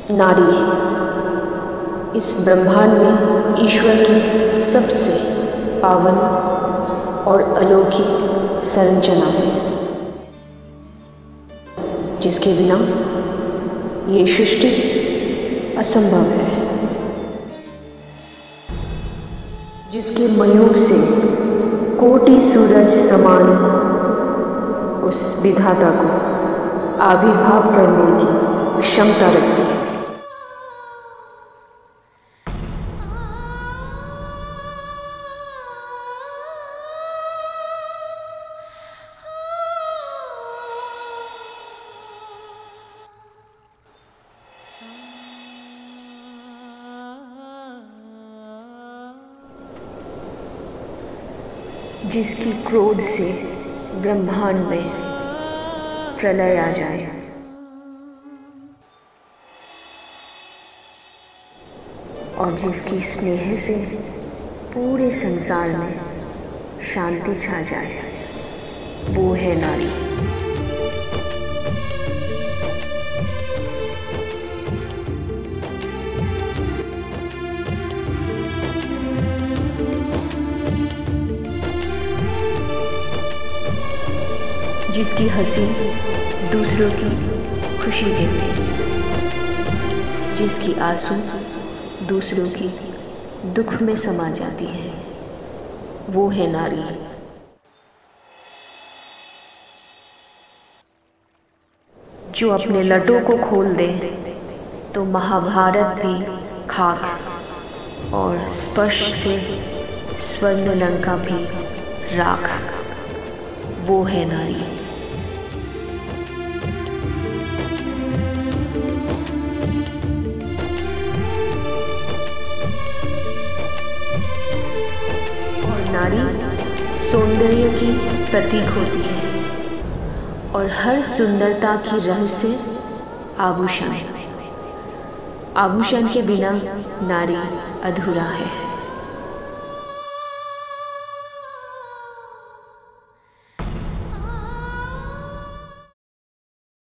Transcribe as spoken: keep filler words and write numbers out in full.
नारी इस ब्रह्मांड में ईश्वर की सबसे पावन और अलौकिक संरचना है, जिसके बिना ये सृष्टि असंभव है, जिसके मयूर से कोटि सूरज समान उस विधाता को आविर्भाव करने की क्षमता रखती है। जिसकी क्रोध से ब्रह्मांड में प्रलय आ जाए, और जिसकी स्नेह से पूरे संसार में शांति छा जाए, वो है नारी। जिसकी हंसी दूसरों की खुशी देती है, जिसकी आंसू दूसरों की दुख में समा जाती है, वो है नारी। जो अपने लटों को खोल दे तो महाभारत भी खाक और स्पर्श से स्वर्ण लंका भी राख, वो है नारी। नारी सौंदर्य की प्रतीक होती है और हर सुंदरता की रहस्य आभूषण। आभूषण के बिना नारी अधूरा है।